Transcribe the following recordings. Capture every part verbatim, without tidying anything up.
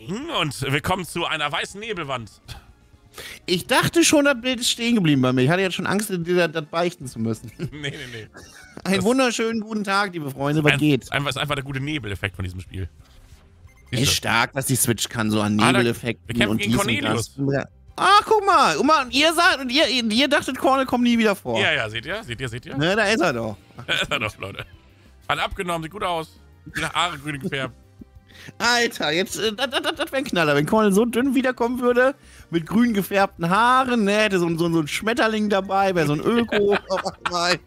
Morning und willkommen zu einer weißen Nebelwand. Ich dachte schon, das Bild ist stehen geblieben bei mir. Ich hatte jetzt schon Angst, dir das beichten zu müssen. Nee, nee, nee. Einen wunderschönen guten Tag, liebe Freunde. Was ein, geht? Einfach, ist einfach der gute Nebeleffekt von diesem Spiel. Siehst Ist du? stark, was die Switch kann, so an Ah, da- Nebeleffekten wir kämpfen und gegen dies und Cornelius. das. Ach, guck mal. Und mal und ihr, sagt, und ihr, ihr dachtet, Cornel kommt nie wieder vor. Ja, ja, seht ihr? Seht ihr, seht ihr? Ne, da ist er doch. Da ist er doch, Leute. Hat abgenommen, sieht gut aus. Die Haare grün gefärbt. Alter, jetzt, äh, das, das, das wäre ein Knaller. Wenn Cornel so dünn wiederkommen würde, mit grün gefärbten Haaren, ne, hätte so, so, so ein Schmetterling dabei, wäre so ein Öko. Oh, nein.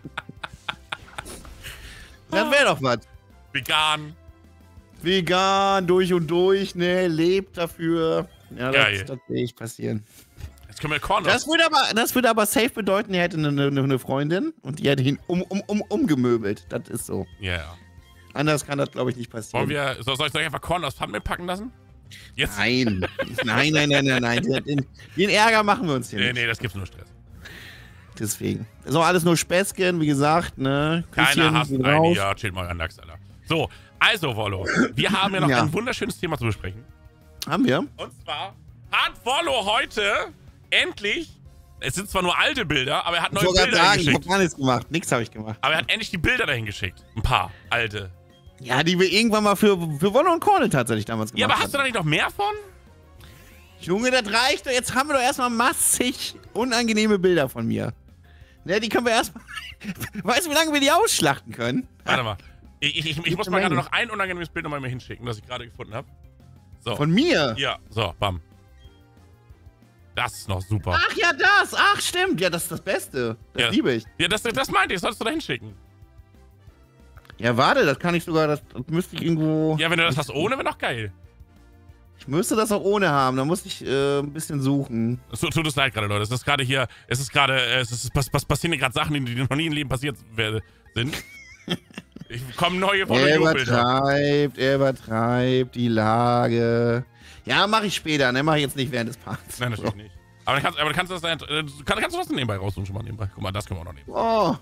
Das wäre doch was. Vegan. Vegan, durch und durch, ne, lebt dafür. Ja, Geil. das, das sehe ich passieren. Jetzt können wir Korn Das würde aber, das würde aber safe bedeuten, er hätte eine, eine, eine Freundin und die hätte ihn um, um, um, umgemöbelt. Das ist so. Ja, ja. Anders kann das, glaube ich, nicht passieren. Wollen wir, soll, soll ich einfach Korn aus Pfand packen lassen? Jetzt? Nein. nein, nein, nein, nein, nein. Den, den Ärger machen wir uns hier Nee, nicht. nee, das gibt nur Stress. Deswegen. Das ist auch alles nur Späßchen, wie gesagt, ne? Keiner Küsschen, hasst geht einen. raus. Ja, chill mal an Lachs, Alter. So, also, Wollo. Wir haben ja noch Ja. ein wunderschönes Thema zu besprechen. Haben wir? Und zwar hat Wollo heute endlich, es sind zwar nur alte Bilder, aber er hat Ich neue wollte gerade Bilder sagen, ich dahin habe geschickt. gar nichts gemacht. Nichts habe ich gemacht. Aber er hat endlich die Bilder dahin geschickt. Ein paar alte. Ja, die wir irgendwann mal für, für Wolle und Cornel tatsächlich damals gemacht Ja, aber hast du da hatten. nicht noch mehr von? Junge, das reicht doch. Jetzt haben wir doch erstmal massig unangenehme Bilder von mir. Ne, die können wir erstmal. Weißt du, wie lange wir die ausschlachten können? Warte mal. Ich, ich, ich, ich muss mal gerade noch ein unangenehmes Bild nochmal mir hinschicken, das ich gerade gefunden habe. So. Von mir? Ja, so, bam. Das ist noch super. Ach ja, das. Ach, stimmt. Ja, das ist das Beste. Das Ja. liebe ich. Ja, das, das meinte ich, das sollst du da hinschicken. Ja, warte, das kann ich sogar. Das, das müsste ich irgendwo. Ja, wenn du das hast ohne, wäre doch geil. Ich müsste das auch ohne haben. Da muss ich äh, ein bisschen suchen. Es tut, tut es leid gerade, Leute. Es ist gerade hier, es ist gerade, äh, es ist, was, was passieren gerade Sachen, die noch nie im Leben passiert wer- sind. Ich kommen neue Er Foto-Bilder. übertreibt, er übertreibt die Lage. Ja, mache ich später, ne? Mache ich jetzt nicht während des Parts. Nein, natürlich nicht. Aber dann kannst, aber dann kannst du das dann, äh, kann, kannst du das denn nebenbei raussuchen schon mal nebenbei? Guck mal, das können wir auch noch nehmen. Oh.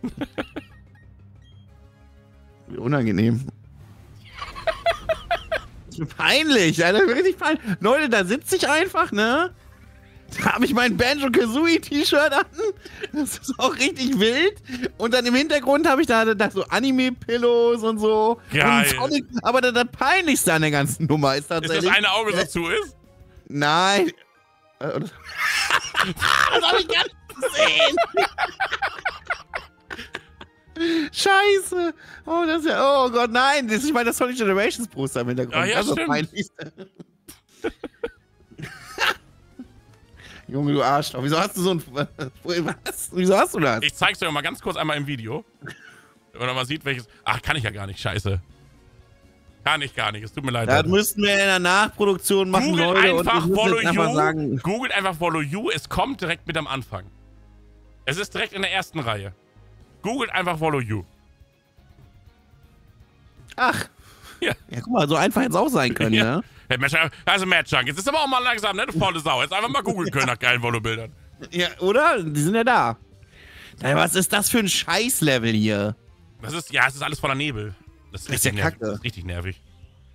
Wie unangenehm. Das ist mir peinlich, Alter. Richtig peinlich. Leute, da sitze ich einfach, ne? Da habe ich mein Banjo-Kazooie-T-Shirt an. Das ist auch richtig wild. Und dann im Hintergrund habe ich da, da so Anime-Pillows und so. Geil. Und Sonic. Aber das, das Peinlichste an der ganzen Nummer ist Ist tatsächlich. das eine Auge so zu ist? Nein. Äh, Das habe ich gar nicht gesehen. Scheiße. Oh, das ist ja. Oh Gott, nein. Das ist, ich meine, das Sonic Generations Poster im Hintergrund. Ah, ja, das ist das stimmt. Peinlichste. Junge, du Arschloch. Wieso hast du so ein. Was? Wieso hast du das? Ich zeig's dir mal ganz kurz einmal im Video. Wenn man mal sieht, welches. Ach, kann ich ja gar nicht, scheiße. Kann ich gar nicht, es tut mir leid. Das Leute. müssten wir in der Nachproduktion machen, Googelt Leute. einfach und ich muss Follow jetzt einfach You. sagen. Googelt einfach Follow You, es kommt direkt mit am Anfang. Es ist direkt in der ersten Reihe. Googelt einfach Follow You. Ach. Ja. Ja, guck mal, so einfach hätte es auch sein können, Ja. ne? Hey, Mensch, also Mad Junk, jetzt ist aber auch mal langsam, ne? Du faule Sau. Jetzt einfach mal googeln können nach geilen Follow-Bildern. Ja, oder? Die sind ja da. Ja, was ist das für ein Scheißlevel hier? Das ist, ja, es ist alles voller Nebel. Das ist Das ist richtig ja nervig. Kacke. Das ist richtig nervig.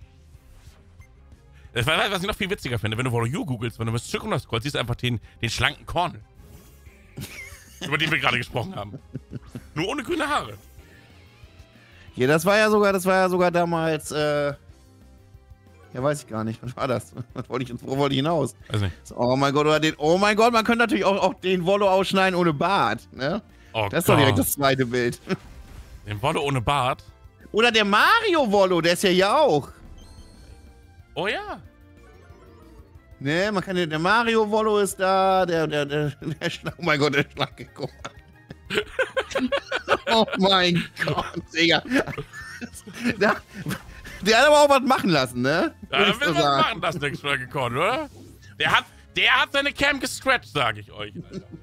Das war, was ich noch viel witziger finde, wenn du Follow You googelst, wenn du das Stück runterscrollst, siehst du einfach den, den schlanken Korn. Über den wir gerade gesprochen haben. Nur ohne grüne Haare. Hier, das war ja sogar, das war ja sogar damals, äh. Ja, weiß ich gar nicht. Was war das? Was wollte ich, wo wollte ich hinaus? Weiß nicht. So, oh mein Gott, oder den. Oh mein Gott, man könnte natürlich auch, auch den Wollo ausschneiden ohne Bart, ne? Oh Das ist Gott. doch direkt das zweite Bild. Den Wollo ohne Bart. Oder der Mario Wollo, der ist ja hier auch. Oh ja. Ne, man kann den, der Mario Wollo ist da, der, der, der, der Schla- oh mein Gott, der Schlanke, guck mal. Oh mein Gott, Digga. Der, der hat aber auch was machen lassen, ne? Ja, Würd ich dann will so man sagen. machen, das der Schlanke Korn, oder? Der hat, der hat seine Cam gescratcht, sage ich euch.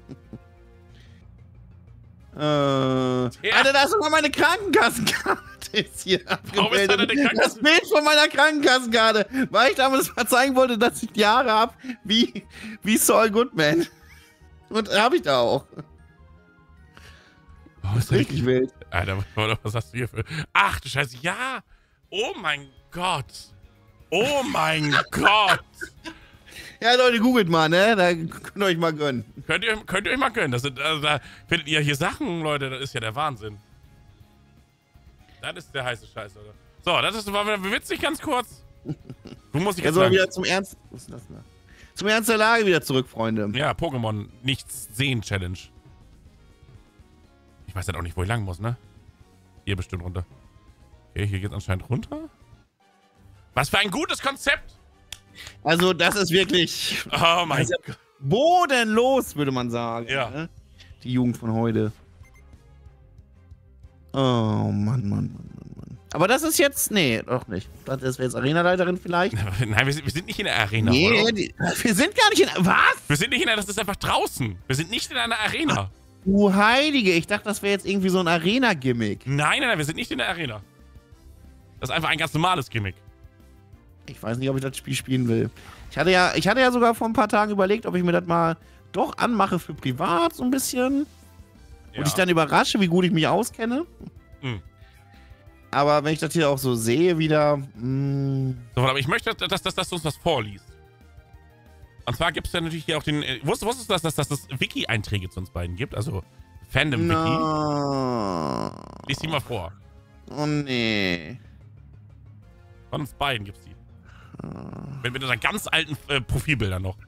Alter. Äh, Alter, da ist sogar meine Krankenkassenkarte ist hier Warum ist da abgebildet. deine Krankenkassen- Das Bild von meiner Krankenkassenkarte, weil ich damals mal zeigen wollte, dass ich die Haare habe wie, wie Saul Goodman. Und habe ich da auch. Oh, ist Richtig wild. Alter, was hast du hier für... Ach du Scheiße, ja! Oh mein Gott! Oh mein Gott. Ja, Leute, googelt mal, ne? Da könnt ihr euch mal gönnen. Könnt ihr, könnt ihr euch mal gönnen. Das sind, also, da findet ihr hier Sachen, Leute. Das ist ja der Wahnsinn. Das ist der heiße Scheiß, oder? So, das ist, war wieder witzig, ganz kurz. Du musst dich jetzt Jetzt mal sagen. wieder zum Ernst. Was ist das denn? Zum Ernst der Lage wieder zurück, Freunde. Ja, Pokémon nichts sehen Challenge. Ich weiß halt auch nicht, wo ich lang muss, ne? Hier bestimmt runter. Okay, hier geht's anscheinend runter. Was für ein gutes Konzept! Also, das ist wirklich Oh mein Gott. bodenlos, würde man sagen. Ja. Ne? Die Jugend von heute. Oh, Mann, Mann, Mann, Mann, Mann. Aber das ist jetzt, nee, doch nicht. Das ist jetzt Arenaleiterin vielleicht. Nein, wir sind, wir sind nicht in der Arena, Nee, oder? die, wir sind gar nicht in, was? Wir sind nicht in der, das ist einfach draußen. Wir sind nicht in einer Arena. Du Heilige, ich dachte, das wäre jetzt irgendwie so ein Arena-Gimmick. Nein, nein, nein, wir sind nicht in der Arena. Das ist einfach ein ganz normales Gimmick. Ich weiß nicht, ob ich das Spiel spielen will. Ich hatte ja, ich hatte ja sogar vor ein paar Tagen überlegt, ob ich mir das mal doch anmache für privat, so ein bisschen. Ja. Und ich dann überrasche, wie gut ich mich auskenne. Hm. Aber wenn ich das hier auch so sehe wieder, mh, So, aber ich möchte, dass, dass, dass du uns was vorliest. Und zwar gibt es ja natürlich hier auch den... Äh, wusstest, wusstest du, dass, dass, dass es Wiki-Einträge zu uns beiden gibt? Also Fandom-Wiki. no. Lies die mal vor. Oh nee. Von uns beiden gibt's die. Mit, mit unseren ganz alten äh, Profilbildern noch.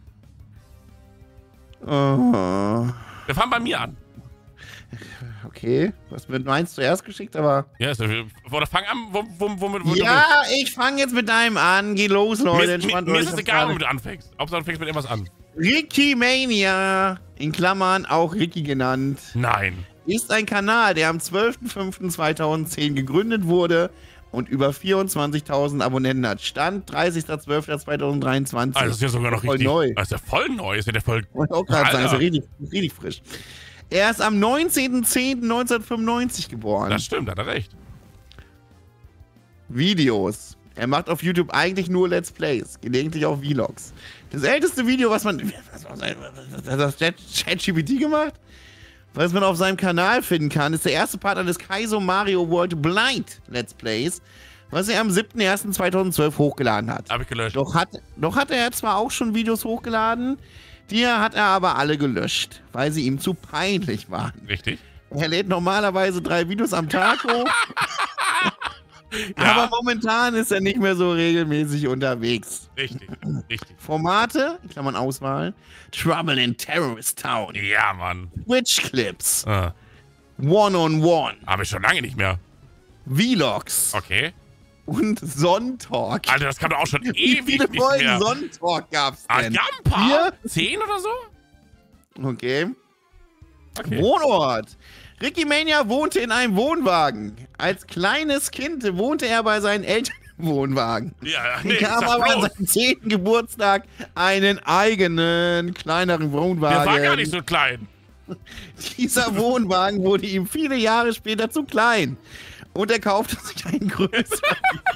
Oh. Wir fangen bei mir an. Okay, du hast mir meins zuerst geschickt, aber... Ja, ist, oder fang an, wo, wo, womit wo Ja, ich fange jetzt mit deinem an. Geh los, du Leute. Mir, mir, Entspannt mir euch, ist ich es hab egal, gerade- womit du anfängst. Hauptsache, du fängst mit irgendwas an. Ricky Mania, in Klammern auch Ricky genannt, Nein. ist ein Kanal, der am zwölften fünften zweitausendzehn gegründet wurde und über vierundzwanzigtausend Abonnenten hat. Stand dreißigster zwölfter zweitausenddreiundzwanzig. Also, das ist ja sogar noch Voll richtig... neu. Das ist ja voll neu. Ist ja der voll... Wollte auch gerade sagen, ist ja Alter. richtig, richtig frisch. Er ist am neunzehnten zehnten neunzehnhundertfünfundneunzig geboren. Das stimmt, hat er recht. Videos. Er macht auf YouTube eigentlich nur Let's Plays, gelegentlich auch Vlogs. Das älteste Video, was man... Was hat das ChatGPT gemacht? Was man auf seinem Kanal finden kann, ist der erste Part eines Kaizo Mario World Blind Let's Plays, was er am siebten ersten zweitausendzwölf hochgeladen hat. Hab ich gelöscht. Doch hat, doch hat er zwar auch schon Videos hochgeladen, die hat er aber alle gelöscht, weil sie ihm zu peinlich waren. Richtig. Er lädt normalerweise drei Videos am Tag hoch, Ja. aber momentan ist er nicht mehr so regelmäßig unterwegs. Richtig. Richtig. Formate, in Klammern Auswahl, Trouble in Terrorist Town, Ja, Mann. Twitch-Clips, Äh, One-on-One, Habe ich schon lange nicht mehr. Vlogs Okay. und Son-Talk. Alter, das kam doch auch schon Wie ewig viele nicht Folgen mehr. Son-Talk gab's Ah, es denn? gab ein paar. Zehn oder so? Okay. Okay. Wohnort. Ricky Mania wohnte in einem Wohnwagen. Als kleines Kind wohnte er bei seinen Eltern im Wohnwagen. Ja, nee, Bekam sag aber an bloß. seinem zehnten Geburtstag einen eigenen, kleineren Wohnwagen. Der war gar nicht so klein. Dieser Wohnwagen wurde ihm viele Jahre später zu klein. Und er kaufte sich einen größeren.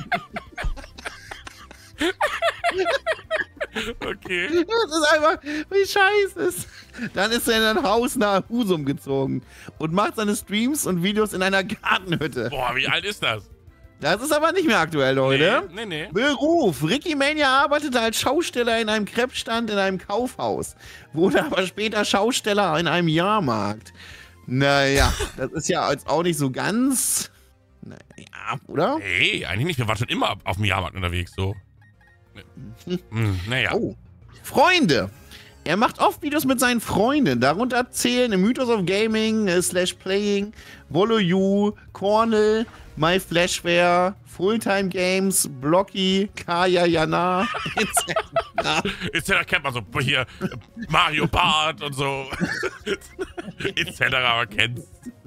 Okay. Das ist einfach, wie scheiße ist. Dann ist er in ein Haus nahe Husum gezogen und macht seine Streams und Videos in einer Gartenhütte. Boah, wie alt ist das? Das ist aber nicht mehr aktuell, Leute. Nee, nee, nee. Beruf. Ricky Mania arbeitete als Schausteller in einem Kreppstand in einem Kaufhaus. Wurde aber später Schausteller in einem Jahrmarkt. Naja, das ist ja jetzt auch nicht so ganz... Naja, oder? Hey, eigentlich nicht. Wir waren schon immer auf dem Jahrmarkt unterwegs, so. Hm, naja. Oh. Freunde. Er macht oft Videos mit seinen Freunden. Darunter zählen Mythos of Gaming, äh, Slash Playing, Volo U, Cornel, My Flashware, Fulltime Games, Blocky, Kaya Jana, et cetera. Jetzt kennt man so hier äh, Mario Bart und so. et cetera. Man kennt's.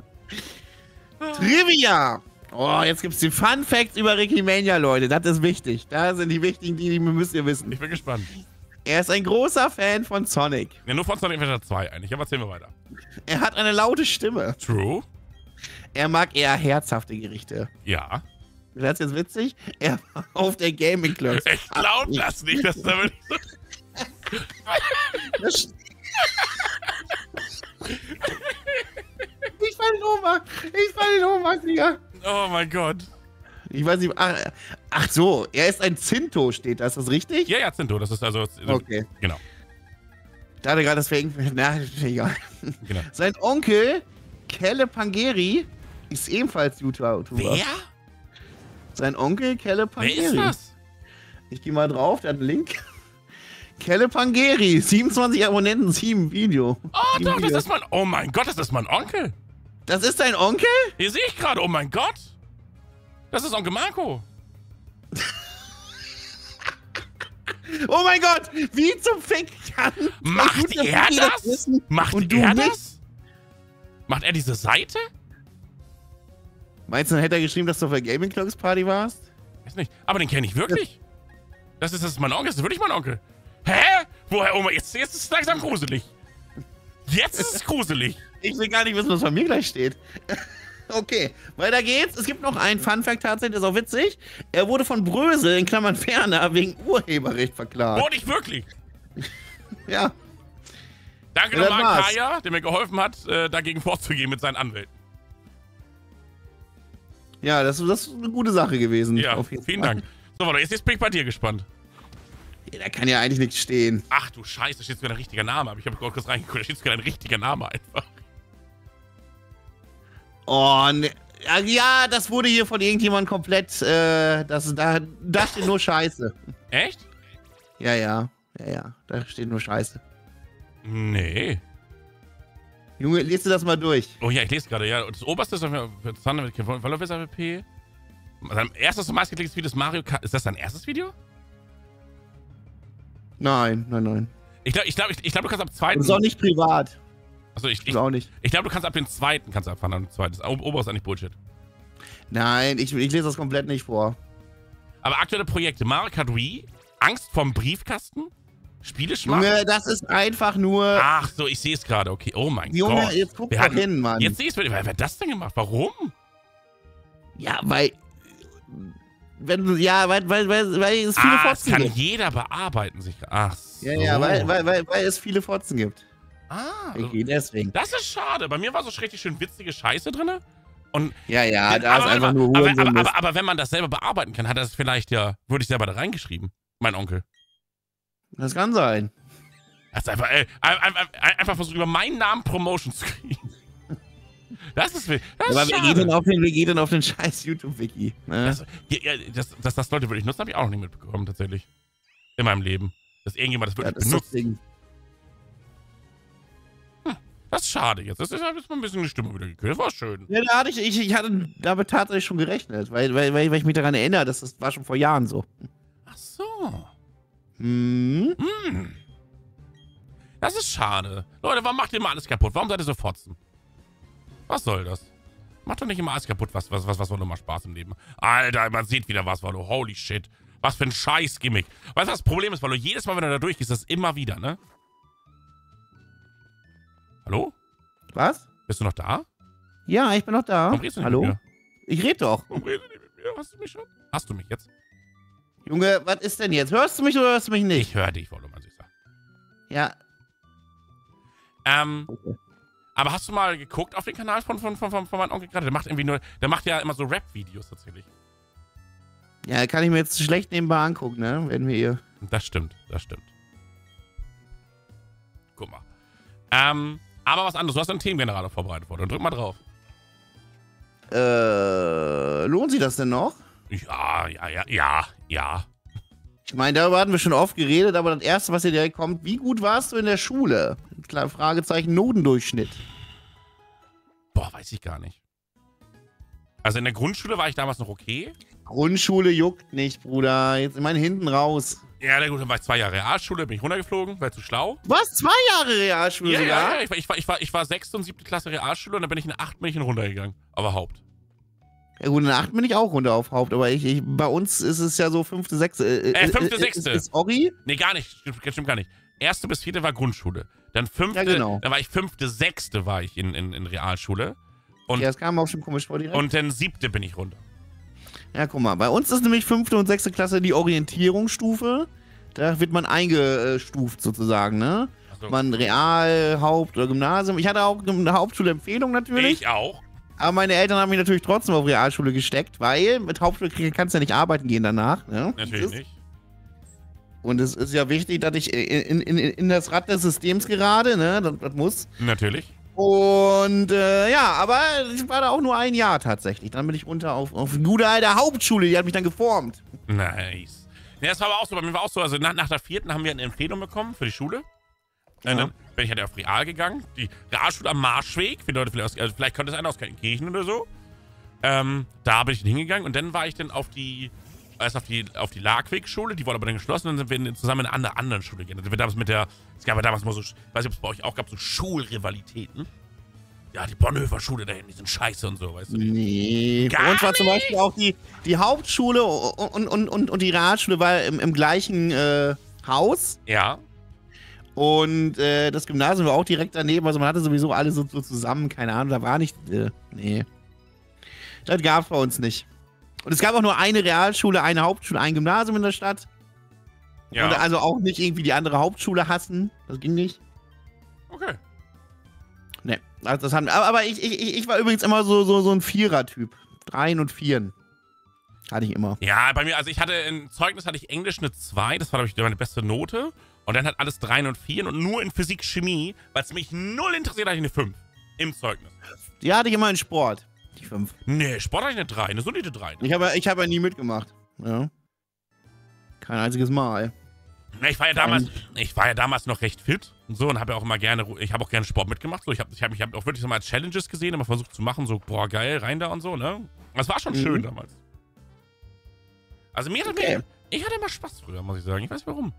Trivia. Oh, jetzt gibt's die Fun Facts über Ricky Mania, Leute. Das ist wichtig. Da sind die wichtigen, die, die müsst ihr wissen. Ich bin gespannt. Er ist ein großer Fan von Sonic. Ja, nur von Sonic Adventure zwei eigentlich. Aber erzählen wir weiter. Er hat eine laute Stimme. True? Er mag eher herzhafte Gerichte. Ja. Das ist jetzt witzig. Er war auf der Gaming Club. Ich glaub das nicht, dass da wirklich so. Das ich fall in Ohnmacht. Ich fall in Ohnmacht, Digga. Oh mein Gott. Ich weiß nicht. Ach, Ach so, er ist ein Zinto, steht da. Ist das richtig? Ja, ja, Zinto. Das ist also... Okay. Genau. Ich dachte gerade, das wäre irgendwie... Na, egal. Genau. Sein Onkel, Kelle Pangeri, ist ebenfalls YouTuber. Wer? Sein Onkel, Kelle Pangeri. Wer ist das? Ich gehe mal drauf, der hat einen Link. Kelle Pangeri, siebenundzwanzig Abonnenten, sieben Video. Oh, sieben doch, das Videos. ist mein... Oh mein Gott, das ist mein Onkel. Das ist dein Onkel? Hier sehe ich gerade. Oh mein Gott. Das ist Onkel Marco. Oh mein Gott, wie zum Fick kann... Macht gut, dass er die das? wissen Macht und du er nicht? das? Macht er diese Seite? Meinst du, dann hätte er geschrieben, dass du auf der Gaming Clocks Party warst? Weiß nicht. Aber den kenne ich wirklich. Das ist, das ist mein Onkel. Das ist wirklich mein Onkel. Hä? Woher? Oh mein, jetzt, jetzt ist es langsam gruselig. Jetzt ist es gruselig. Ich will gar nicht wissen, was bei mir gleich steht. Okay, weiter geht's. Es gibt noch einen Fun-Fact tatsächlich, der ist auch witzig. Er wurde von Brösel, in Klammern Ferner, wegen Urheberrecht verklagt. Wurde ich wirklich. Ja. Danke Ja, das nochmal an war's. Kaya, der mir geholfen hat, äh, dagegen vorzugehen mit seinen Anwälten. Ja, das, das ist eine gute Sache gewesen. Ja, auf jeden vielen Fall. Dank. So, warte, jetzt, jetzt bin ich bei dir gespannt. Ja, da kann ja eigentlich nichts stehen. Ach du Scheiße, da steht sogar ein richtiger Name. Aber ich habe gerade kurz reingeguckt, da steht sogar ein richtiger Name einfach. Oh, ne. Ja, ja, das wurde hier von irgendjemandem komplett, äh, das, da, da steht nur Scheiße. Echt? Ja, ja, ja, ja, da steht nur Scheiße. Nee. Junge, liest du das mal durch? Oh ja, ich lese gerade, ja. Das oberste ist auf jeden Fall mit Followers A W P. Sein erstes und meistgeklicktes Video ist Mario Kart. Ist das dein erstes Video? Nein, nein, nein. Ich glaube, ich glaub, ich, ich glaub, du kannst ab zweiten. Das ist auch nicht privat. Also ich, Das ich, ist auch nicht. ich glaube, du kannst ab dem zweiten kannst du abfahren, ab dem zweiten. Das obere ist eigentlich Bullshit. Nein, ich, ich lese das komplett nicht vor. Aber aktuelle Projekte: Mario Kart Wii, Angst vorm Briefkasten, Spieleschmack. Junge, das ist einfach nur... Ach so, ich sehe es gerade. Okay, oh mein Junge, Gott. jetzt guck Wir doch hatten- hin, Mann. Jetzt sehe ich es. Wer, wer hat das denn gemacht? Warum? Ja, weil... Wenn du... Ja, weil, weil, weil, weil es viele Ah, es Fotzen kann gibt. jeder bearbeiten sich. Ach so. Ja, ja, weil, weil, weil, weil es viele Fotzen gibt. Ah, Okay, deswegen. das ist schade. Bei mir war so richtig schön witzige Scheiße drin. Und Ja, ja, da aber, ist einfach aber, nur aber, Hurensohn. aber, aber, aber wenn man das selber bearbeiten kann, hat er es vielleicht ja, würde ich selber da reingeschrieben. Mein Onkel. Das kann sein. Er hat einfach, äh, einfach, einfach versucht, über meinen Namen Promotion zu kriegen. Das ist, das ist Aber wer geht, schade. denn auf den, wer geht denn auf den scheiß YouTube-Wiki? Ne? Das, ja, ja, das, das, das Leute wirklich nutzen, habe ich auch noch nie mitbekommen, tatsächlich. In meinem Leben. Dass irgendjemand das Ja, wirklich das ist das benutzt. Ding. Das ist schade jetzt. Das ist jetzt mal ein bisschen die Stimme wieder gekühlt. Das war schön. Ja, da hatte ich, ich, ich hatte damit tatsächlich schon gerechnet, weil, weil, weil, weil ich mich daran erinnere, dass das war schon vor Jahren so. Ach so. Hm? Hm. Das ist schade. Leute, warum macht ihr immer alles kaputt? Warum seid ihr so fotzen? Was soll das? Macht doch nicht immer alles kaputt, was, was, was, was war nur mal Spaß im Leben. Alter, man sieht wieder was, Wallo. Holy shit. Was für ein Scheiß-Gimmick. Weißt du, was das Problem ist, Wallo? Jedes Mal, wenn du da durchgehst, das immer wieder, ne? Hallo? Was? Bist du noch da? Ja, ich bin noch da. Warum redest du nicht Hallo? mit mir? Ich rede doch. Warum redest du nicht mit mir? Hast du mich schon? Hast du mich jetzt? Junge, was ist denn jetzt? Hörst du mich oder hörst du mich nicht? Ich höre dich, Wallo, mein Süßer. Ja. Ähm, Okay. aber hast du mal geguckt auf den Kanal von, von, von, von, von meinem Onkel gerade? Der macht irgendwie nur, der macht ja immer so Rap-Videos tatsächlich. Ja, kann ich mir jetzt schlecht nebenbei angucken, ne? Wenn wir hier. Das stimmt, das stimmt. Guck mal. Ähm, aber was anderes. Du hast einen Themengenerator vorbereitet vor. Dann drück mal drauf. Äh, lohnt sich das denn noch? Ja, ja, ja, ja, ja. Ich meine, darüber hatten wir schon oft geredet, aber das erste, was hier direkt kommt, wie gut warst du in der Schule? Klar, Fragezeichen, Notendurchschnitt. Boah, weiß ich gar nicht. Also in der Grundschule war ich damals noch okay. Grundschule juckt nicht, Bruder. Jetzt, ich meine, hinten raus. Ja, na gut, dann war ich zwei Jahre Realschule, bin ich runtergeflogen, war zu schlau. Was? Zwei Jahre Realschule Ja, sogar? ja, ja, ich war, ich war, ich war, ich war sechste und siebte Klasse Realschule und dann bin ich in acht bin ich runtergegangen. Aber Haupt. Ja gut, in der acht bin ich auch runter auf Haupt, aber ich, ich, bei uns ist es ja so fünfte, sechste. Äh, Äh, fünfte, äh, sechste. Ist, ist Ori? Nee, gar nicht. Stimmt, stimmt gar nicht. Erste bis vierte war Grundschule. Dann fünfte, Ja, genau. dann war ich fünfte, sechste war ich in, in, in Realschule. Und, Ja, das kam auch schon komisch vor direkt. und dann siebte bin ich runter. Ja, guck mal, bei uns ist nämlich fünfte und sechste Klasse die Orientierungsstufe. Da wird man eingestuft sozusagen, ne? Ach so. Man Real, Haupt oder Gymnasium. Ich hatte auch eine Hauptschule-Empfehlung natürlich. Ich auch. Aber meine Eltern haben mich natürlich trotzdem auf Realschule gesteckt, weil mit Hauptschule kannst du ja nicht arbeiten gehen danach. Ne? Natürlich nicht. Und es ist ja wichtig, dass ich in, in, in das Rad des Systems gerade, ne, das, das muss. Natürlich. Und äh, ja, aber ich war da auch nur ein Jahr tatsächlich. Dann bin ich runter auf, auf die gute alte Hauptschule, die hat mich dann geformt. Nice. Ja, das war aber auch so, bei mir war auch so, also nach, nach der vierten haben wir eine Empfehlung bekommen für die Schule. Ja. Und dann bin ich halt auf Real gegangen. Die Realschule am Marschweg, für Leute, vielleicht, also vielleicht könnte es einer aus Kirchen oder so. Ähm, da bin ich dann hingegangen und dann war ich dann auf die, erst auf die, auf die Lagweg-Schule, die wurde aber dann geschlossen und dann sind wir zusammen in einer anderen Schule gegangen. Also wir damals mit der, es gab ja damals mal so, ich weiß nicht, ob es bei euch auch gab, so Schulrivalitäten. Ja, die Bonhoeffer Schule da hinten, die sind scheiße und so, weißt du? Nee, Gar bei uns war nicht. zum Beispiel auch die, die Hauptschule und, und, und, und die Realschule war im, im gleichen äh, Haus. Ja. Und äh, das Gymnasium war auch direkt daneben, also man hatte sowieso alle so, so zusammen, keine Ahnung, da war nicht, äh, nee. Das gab's bei uns nicht. Und es gab auch nur eine Realschule, eine Hauptschule, ein Gymnasium in der Stadt. Ja. Und also auch nicht irgendwie die andere Hauptschule hassen, das ging nicht. Okay. Nee, also das haben, aber, aber ich, ich, ich war übrigens immer so, so, so ein Vierer-Typ. Dreien und Vieren. Hatte ich immer. Ja, bei mir, also ich hatte in Zeugnis hatte ich Englisch eine zwei, das war, glaube ich, meine beste Note. Und dann hat alles Dreien und Vieren und nur in Physik, Chemie, weil es mich null interessiert, hatte ich eine fünf im Zeugnis. Die hatte ich immer in Sport, die fünf. Nee, Sport hatte ich eine drei, eine solide drei. Ich habe ich hab ja nie mitgemacht. Ja. Kein einziges Mal. Ja, ich war ja damals, ich war ja damals noch recht fit und so und habe ja auch immer gerne, ich habe auch gerne Sport mitgemacht. So, ich habe ich hab, ich hab auch wirklich so mal Challenges gesehen, immer versucht zu machen, so, boah, geil, rein da und so, ne? Das war schon Mhm. schön damals. Also mir hat Okay. mir, ich hatte immer Spaß früher, muss ich sagen. Ich weiß warum.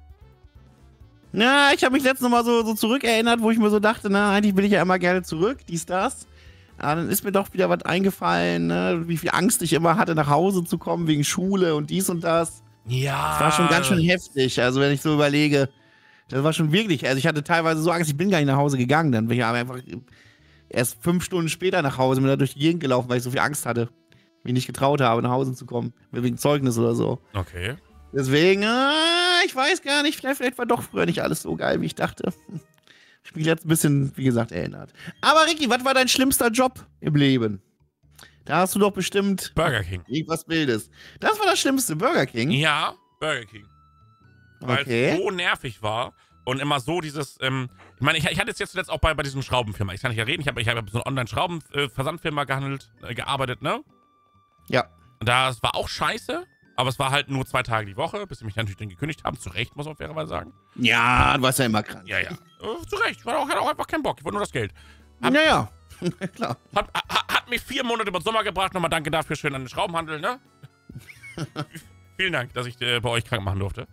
Na, ich habe mich letztens mal so, so zurückerinnert, wo ich mir so dachte, na, eigentlich will ich ja immer gerne zurück, dies, das. Aber dann ist mir doch wieder was eingefallen, ne, wie viel Angst ich immer hatte, nach Hause zu kommen wegen Schule und dies und das. Ja. Das war schon ganz schön heftig, also wenn ich so überlege. Das war schon wirklich, also ich hatte teilweise so Angst, ich bin gar nicht nach Hause gegangen. Dann bin ich aber einfach erst fünf Stunden später nach Hause, bin da durch die Gegend gelaufen, weil ich so viel Angst hatte. Mich nicht getraut habe, nach Hause zu kommen. Wegen Zeugnis oder so. Okay. Deswegen, äh, ich weiß gar nicht, vielleicht, vielleicht war doch früher nicht alles so geil, wie ich dachte. Ich bin jetzt ein bisschen, wie gesagt, erinnert. Aber Ricky, was war dein schlimmster Job im Leben? Da hast du doch bestimmt Burger King. irgendwas Wildes. Das war das Schlimmste, Burger King? Ja, Burger King. Weil Okay. es so nervig war und immer so dieses, ähm, ich meine, ich, ich hatte es jetzt zuletzt auch bei, bei diesen Schraubenfirma. Ich kann nicht ja reden, ich habe ich hab so eine Online-Schrauben-Versandfirma gehandelt, äh, gearbeitet, ne? Ja. Und das war auch scheiße, aber es war halt nur zwei Tage die Woche, bis sie mich natürlich dann gekündigt haben. Zu Recht, muss man fairerweise sagen. Ja, du warst ja immer krank. Ja, ja. Äh, zu Recht. Ich war auch, hatte auch einfach keinen Bock. Ich wollte nur das Geld. Hab- Naja, klar. Hat, hat, hat mich vier Monate über den Sommer gebracht. Nochmal danke dafür, schön an den Schraubenhandel, ne? Vielen Dank, dass ich äh, bei euch krank machen durfte.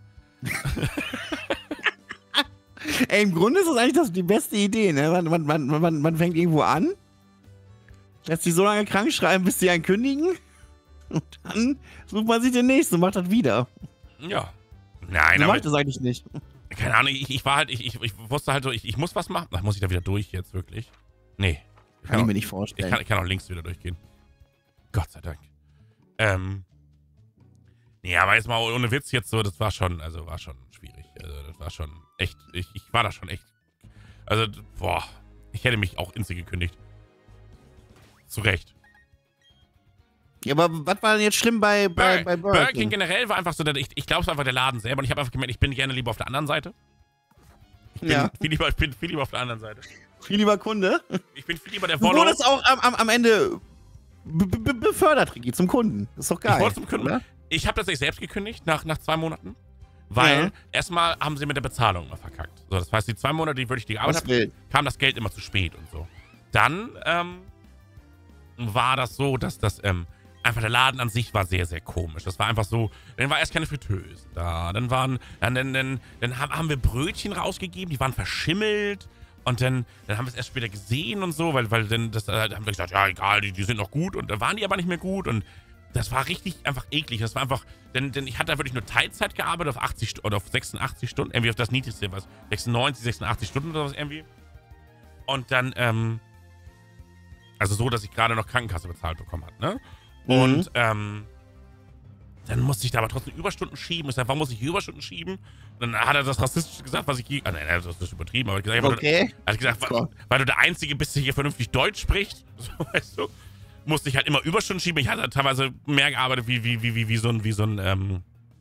Ey, im Grunde ist das eigentlich das, die beste Idee, ne? Man, man, man, man, man fängt irgendwo an, lässt sich so lange krank schreiben, bis sie einen kündigen. Und dann sucht man sich den nächsten und macht das wieder. Ja. Nein, So aber mache ich das eigentlich nicht. keine Ahnung, ich, ich war halt, ich, ich, ich wusste halt so, ich, ich muss was machen. Ach, muss ich da wieder durch jetzt, wirklich? Nee. Ich Kann ich auch, mir nicht ich vorstellen. kann, ich kann auch links wieder durchgehen. Gott sei Dank. Ähm. Nee, aber jetzt mal ohne Witz jetzt so, das war schon, also war schon schwierig. Also das war schon echt, ich, ich war da schon echt. Also, boah, ich hätte mich auch insta gekündigt. Zu Recht. Ja, aber was war denn jetzt schlimm bei, bei, Burger, bei Burger Burger King? King generell war einfach so, dass ich, ich glaube es war einfach der Laden selber und ich habe einfach gemerkt, ich bin gerne lieber auf der anderen Seite. Ich bin, Ja. viel lieber, ich bin viel lieber auf der anderen Seite. Viel lieber Kunde. Ich bin viel lieber der Du Follow. wurdest auch am, am, am Ende be be befördert, Ricky, zum Kunden. Das ist doch geil. Ich wollte zum Kunden. oder? Ich habe tatsächlich selbst gekündigt nach, nach zwei Monaten, weil Ja. erstmal haben sie mit der Bezahlung immer verkackt. So, das heißt, die zwei Monate, die wirklich die Was gearbeitet will? habe, kam das Geld immer zu spät und so. Dann ähm, war das so, dass das ähm, einfach der Laden an sich war sehr, sehr komisch. Das war einfach so, dann war erst keine Fritteuse da, dann waren, dann, dann, dann, dann haben wir Brötchen rausgegeben, die waren verschimmelt. Und dann, dann haben wir es erst später gesehen und so, weil, weil dann das, äh, haben wir gesagt, ja egal, die, die sind noch gut. Und dann waren die aber nicht mehr gut. Und das war richtig einfach eklig. Das war einfach, denn, denn ich hatte da wirklich nur Teilzeit gearbeitet auf achtzig St- oder auf sechsundachtzig Stunden. Irgendwie auf das niedrigste, was, sechsundneunzig, sechsundachtzig Stunden oder was irgendwie. Und dann, ähm, also so, dass ich gerade noch Krankenkasse bezahlt bekommen habe, ne? Und, Mhm. ähm, dann musste ich da aber trotzdem Überstunden schieben. Ich sag, warum muss ich Überstunden schieben? Und dann hat er das rassistisch gesagt, was ich... Ah, nein, das ist übertrieben, aber er hat gesagt, Okay. er hat gesagt, weil, weil du der Einzige bist, der hier vernünftig Deutsch spricht. So, weißt du? musste ich halt immer Überstunden schieben. Ich hatte teilweise mehr gearbeitet wie, wie, wie, wie, wie so ein, wie so ein, ähm,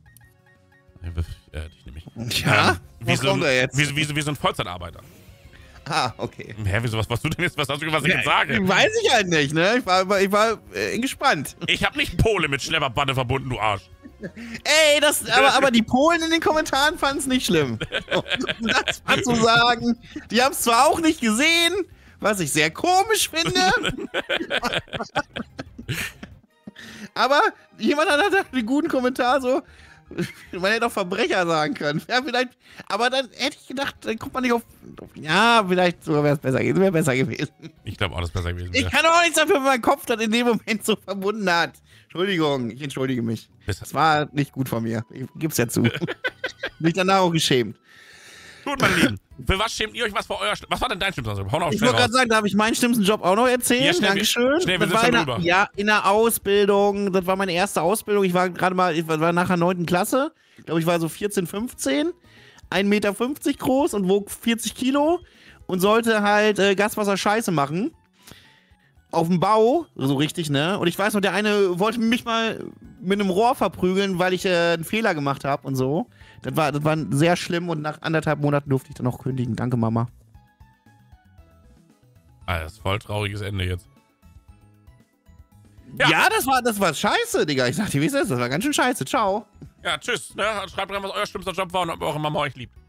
äh, ich nehme mich. Ja? Ähm, wie, Was so kommt ein, da jetzt? wie, wie, wie so ein Vollzeitarbeiter. Ah, okay. Hä, wieso, was machst du denn jetzt? Was hast du, was ich jetzt sage? Weiß ich halt nicht, ne? Ich war, ich war äh, gespannt. Ich habe nicht Pole mit Schlepperbande verbunden, du Arsch. Ey, das, aber, aber die Polen in den Kommentaren fanden es nicht schlimm. Um das mal zu sagen. Die haben es zwar auch nicht gesehen, was ich sehr komisch finde. Aber jemand hat halt einen guten Kommentar so. Man hätte auch Verbrecher sagen können. Ja, vielleicht. Aber dann hätte ich gedacht, dann kommt man nicht auf. Ja, vielleicht sogar wäre es besser gewesen. Wäre besser gewesen. Ich glaube auch, das ist besser gewesen. Ich kann auch nichts dafür, wenn mein Kopf das in dem Moment so verbunden hat. Entschuldigung, ich entschuldige mich. Das war nicht gut von mir. Ich gib's ja zu. Mich danach auch geschämt. Gut, meine Lieben. Für was schämt ihr euch? Was war euer Sch Was war denn dein schlimmster Job? Hau noch Ich schnell wollte gerade raus. sagen, darf ich meinen schlimmsten Job auch noch erzählen? Ja, schnell, Dankeschön. Schnell, wir das sind war schon in der, drüber. ja, in der Ausbildung. Das war meine erste Ausbildung. Ich war gerade mal, ich war nach der neunten Klasse. Ich glaube, ich war so vierzehn, fünfzehn. ein Meter fünfzig groß und wog vierzig Kilo. Und sollte halt äh, Gaswasser Scheiße machen. Auf dem Bau, so richtig, ne? Und ich weiß noch, der eine wollte mich mal mit einem Rohr verprügeln, weil ich äh, einen Fehler gemacht habe und so. Das war, das war sehr schlimm und nach anderthalb Monaten durfte ich dann auch kündigen. Danke, Mama. Ah, das ist voll trauriges Ende jetzt. Ja, Ja. das war das war scheiße, Digga. Ich sag dir, wie es ist. Das war ganz schön scheiße. Ciao. Ja, tschüss. Ne? Schreibt rein, was euer schlimmster Job war und ob eure Mama euch liebt.